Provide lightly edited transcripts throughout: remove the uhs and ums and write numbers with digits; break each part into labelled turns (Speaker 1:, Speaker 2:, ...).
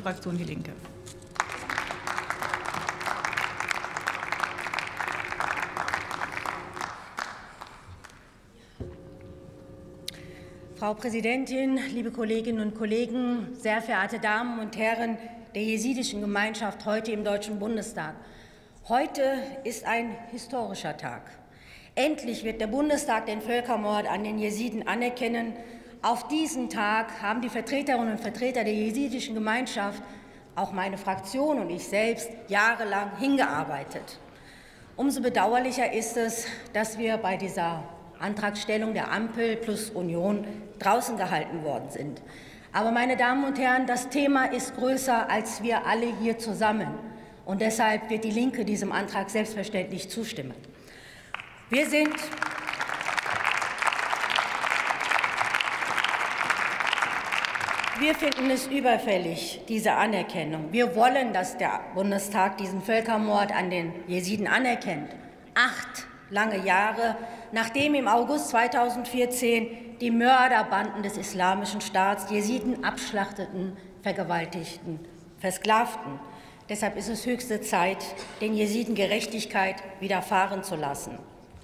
Speaker 1: Fraktion DIE LINKE.
Speaker 2: Frau Präsidentin, liebe Kolleginnen und Kollegen, sehr verehrte Damen und Herren der jesidischen Gemeinschaft heute im Deutschen Bundestag! Heute ist ein historischer Tag. Endlich wird der Bundestag den Völkermord an den Jesiden anerkennen. Auf diesen Tag haben die Vertreterinnen und Vertreter der jesidischen Gemeinschaft, auch meine Fraktion und ich selbst, jahrelang hingearbeitet. Umso bedauerlicher ist es, dass wir bei dieser Antragstellung der Ampel plus Union draußen gehalten worden sind. Aber, meine Damen und Herren, das Thema ist größer als wir alle hier zusammen. Und deshalb wird DIE LINKE diesem Antrag selbstverständlich zustimmen. Wir finden es überfällig, diese Anerkennung. Wir wollen, dass der Bundestag diesen Völkermord an den Jesiden anerkennt. 8 lange Jahre, nachdem im August 2014 die Mörderbanden des Islamischen Staats Jesiden abschlachteten, vergewaltigten, versklavten. Deshalb ist es höchste Zeit, den Jesiden Gerechtigkeit widerfahren zu lassen.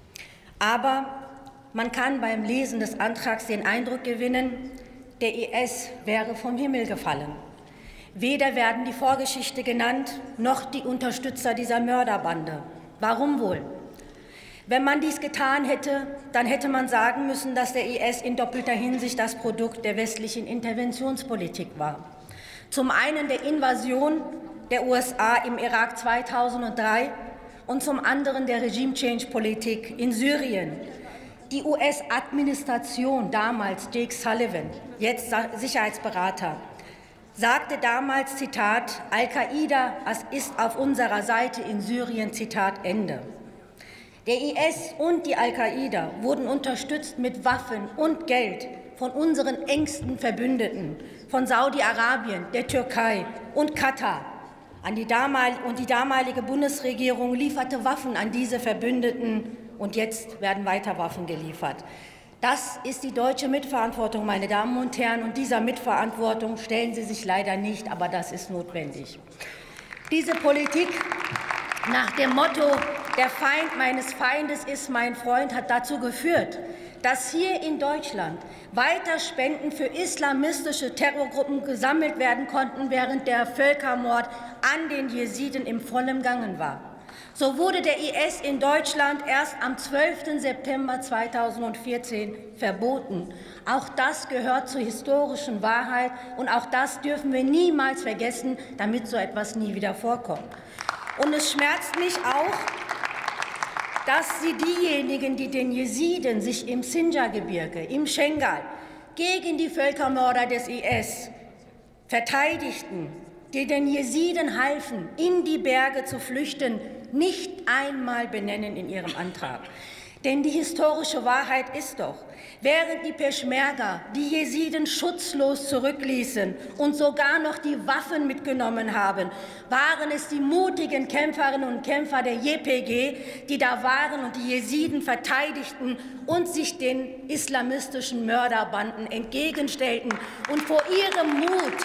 Speaker 2: Aber man kann beim Lesen des Antrags den Eindruck gewinnen, der IS wäre vom Himmel gefallen. Weder werden die Vorgeschichte genannt, noch die Unterstützer dieser Mörderbande. Warum wohl? Wenn man dies getan hätte, dann hätte man sagen müssen, dass der IS in doppelter Hinsicht das Produkt der westlichen Interventionspolitik war. Zum einen der Invasion der USA im Irak 2003 und zum anderen der Regime-Change-Politik in Syrien. Die US-Administration, damals Jake Sullivan, jetzt Sicherheitsberater, sagte damals, Zitat, Al-Qaida ist auf unserer Seite in Syrien, Zitat Ende. Der IS und die Al-Qaida wurden unterstützt mit Waffen und Geld von unseren engsten Verbündeten, von Saudi-Arabien, der Türkei und Katar. Die damalige Bundesregierung lieferte Waffen an diese Verbündeten, und jetzt werden weiter Waffen geliefert. Das ist die deutsche Mitverantwortung, meine Damen und Herren, und dieser Mitverantwortung stellen Sie sich leider nicht, aber das ist notwendig. Diese Politik nach dem Motto, der Feind meines Feindes ist mein Freund, hat dazu geführt, dass hier in Deutschland weiter Spenden für islamistische Terrorgruppen gesammelt werden konnten, während der Völkermord an den Jesiden im vollen Gange war. So wurde der IS in Deutschland erst am 12. September 2014 verboten. Auch das gehört zur historischen Wahrheit, und auch das dürfen wir niemals vergessen, damit so etwas nie wieder vorkommt. Und es schmerzt mich auch, dass Sie diejenigen, die den Jesiden sich im Sinjar-Gebirge, im Schengal, gegen die Völkermörder des IS verteidigten, die den Jesiden halfen, in die Berge zu flüchten, nicht einmal benennen in Ihrem Antrag. Denn die historische Wahrheit ist doch, während die Peschmerga die Jesiden schutzlos zurückließen und sogar noch die Waffen mitgenommen haben, waren es die mutigen Kämpferinnen und Kämpfer der JPG, die da waren und die Jesiden verteidigten und sich den islamistischen Mörderbanden entgegenstellten. Und vor ihrem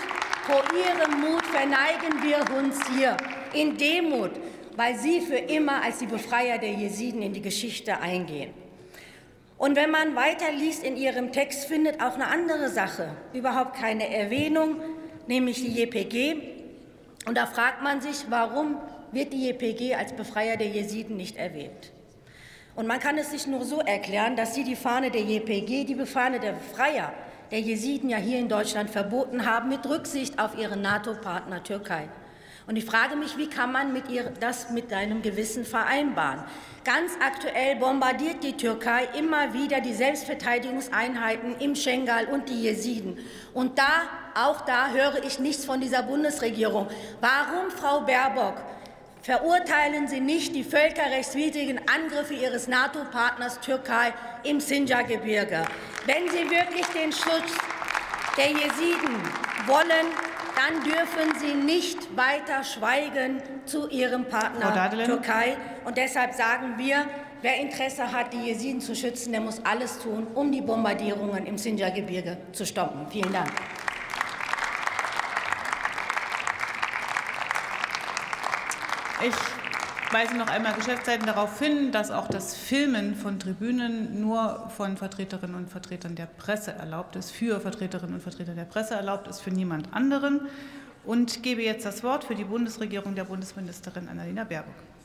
Speaker 2: Mut verneigen wir uns hier in Demut, weil sie für immer als die Befreier der Jesiden in die Geschichte eingehen. Und wenn man weiterliest in Ihrem Text, findet auch eine andere Sache überhaupt keine Erwähnung, nämlich die JPG. Und da fragt man sich, warum wird die JPG als Befreier der Jesiden nicht erwähnt? Und man kann es sich nur so erklären, dass Sie die Fahne der JPG, die Fahne der Befreier der Jesiden, ja hier in Deutschland verboten haben, mit Rücksicht auf Ihren NATO-Partner Türkei. Und ich frage mich, wie kann man das mit seinem Gewissen vereinbaren? Ganz aktuell bombardiert die Türkei immer wieder die Selbstverteidigungseinheiten im Schengal und die Jesiden. Und auch da höre ich nichts von dieser Bundesregierung. Warum, Frau Baerbock, verurteilen Sie nicht die völkerrechtswidrigen Angriffe Ihres NATO-Partners Türkei im Sinjar-Gebirge? Wenn Sie wirklich den Schutz der Jesiden wollen, dann dürfen Sie nicht weiter schweigen zu Ihrem Partner Türkei. Und deshalb sagen wir, wer Interesse hat, die Jesiden zu schützen, der muss alles tun, um die Bombardierungen im Sinjar-Gebirge zu stoppen. Vielen Dank.
Speaker 1: Ich weise noch einmal Geschäftsseiten darauf hin, dass auch das Filmen von Tribünen nur von Vertreterinnen und Vertretern der Presse erlaubt ist, für Vertreterinnen und Vertreter der Presse erlaubt ist, für niemand anderen. Und gebe jetzt das Wort für die Bundesregierung der Bundesministerin Annalena Baerbock.